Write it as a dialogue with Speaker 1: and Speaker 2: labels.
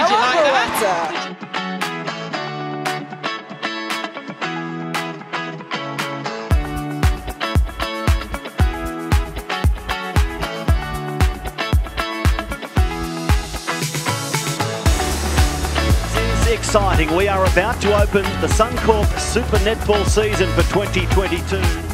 Speaker 1: Did you like that?
Speaker 2: Exciting. We are about to open the Suncorp Super Netball season for 2022.